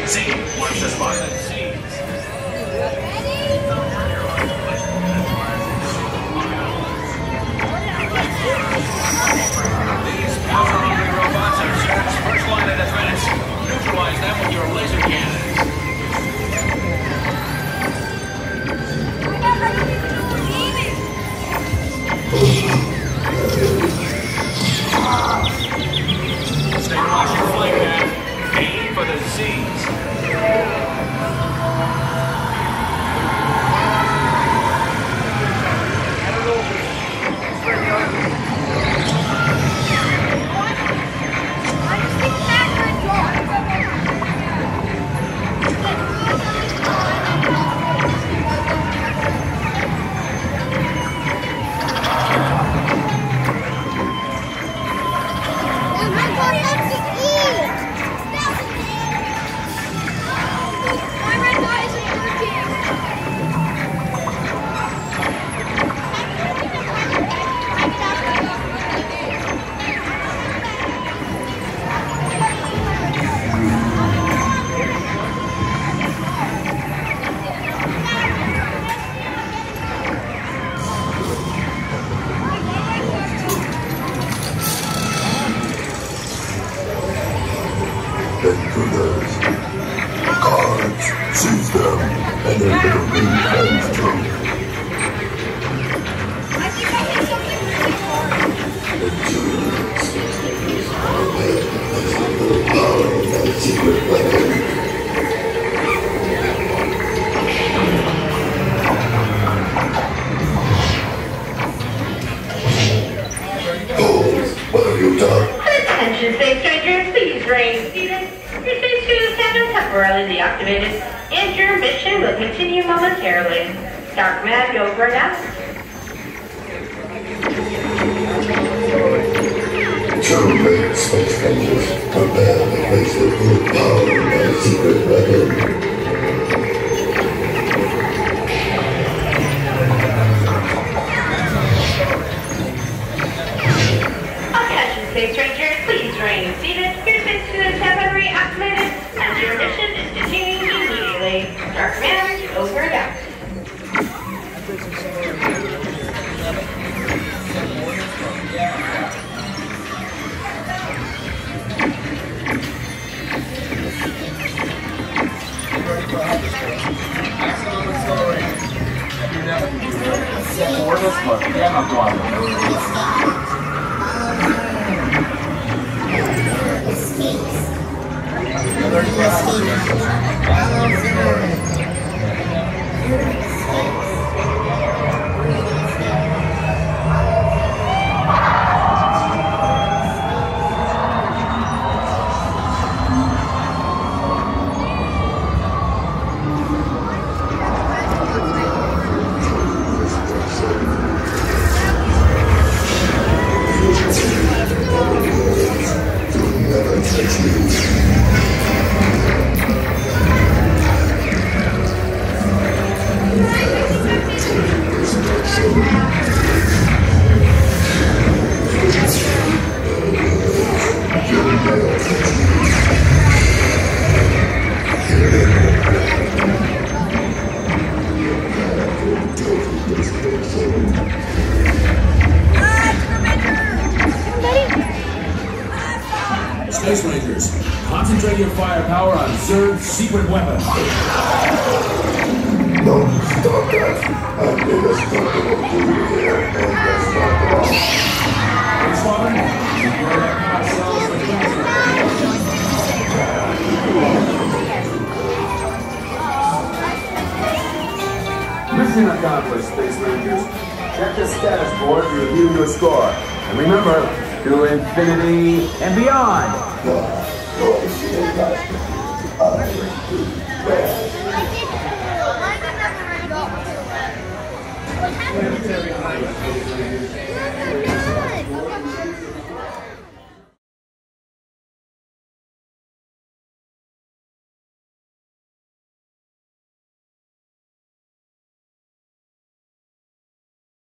See, watch this one. These power-hungry robots are Zurg's first line of defense. Neutralize them with your laser cannons. Stay watch your flight path. Aim for the Z's. Intruders. Guards, seize them, and their little green hands too. I think I hit something really hard. Power of that secret weapon. Oh, what have you done? Attention, safe strangers, please remain seated. Your space suit has been temporarily deactivated, and your mission will continue momentarily. Dark Command, go for now. Gentlemen, space strangers, prepare to face the full power of my secret weapon. Attention, safe strangers, please remain seated. Your space suits have been reactivated, and your mission is continuing immediately. Dark Command, go for now. Space Rangers, concentrate your firepower on Zurg's secret weapon. Don't stop that. I'm indestructible to you here, and that's not wrong. Squadron, prepare that power cells for transfer. Mission accomplished, Space Rangers. Check the status board to review your score. And remember, to infinity and beyond. No, I see a